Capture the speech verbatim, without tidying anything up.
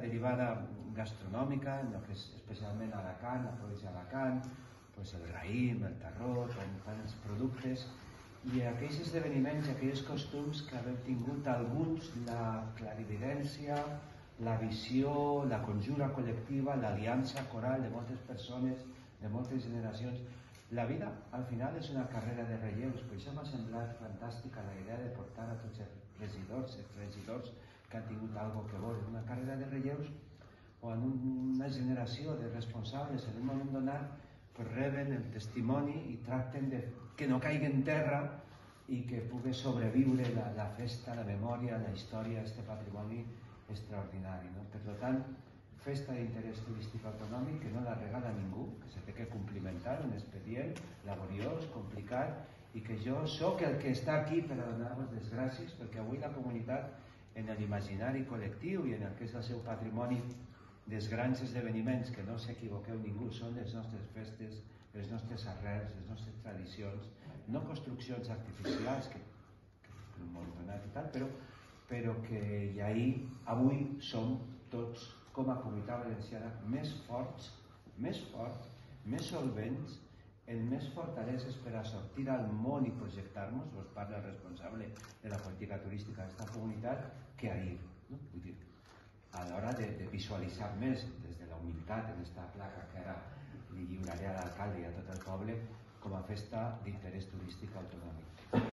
derivada gastronòmica, en el que és especialment Alacant, la província d'Alacant, pues el raïm, el tarró, tants productes, i aquells esdeveniments i aquells costums que haveu tingut alguns la clarividència, la visió, la conjura col·lectiva, l'aliança coral de moltes persones, de moltes generacions. La vida, al final, és una carrera de relleus, per això m'ha semblat fantàstica la idea de portar a tots els regidors, els regidors que han tingut alguna cosa que veure, una carrera de relleus on una generació de responsables en un moment donat pues, reben el testimoni i tracten de que no caigui en terra i que pugui sobreviure la, la festa, la memòria, la història, aquest patrimoni extraordinari. No? Per tant, festa d'interès turístic autonòmic que no la regala ningú, que se té que complimentar, un expedient laboriós, complicat, i que jo sóc el que està aquí per a donar-vos les gràcies, perquè avui la comunitat, en l'imaginari col·lectiu i en el que és el seu patrimoni dels grans esdeveniments, que no s'equivoqueu ningú, són les nostres festes, les nostres arrels, les nostres tradicions, no construccions artificials, que, que molt donat i tal, però, però que i ahir, avui som tots, com a comunitat valenciana, més forts, més forts, més solvents, amb més fortaleses per a sortir al món i projectar-nos, us parla el responsable de la política turística d'aquesta comunitat, que ahir. No? Vull dir, a l'hora de, de visualitzar més des de la humilitat en aquesta placa que ara li lliuraré a l'alcalde i a tot el poble com a festa d'interès turístic autonòmic.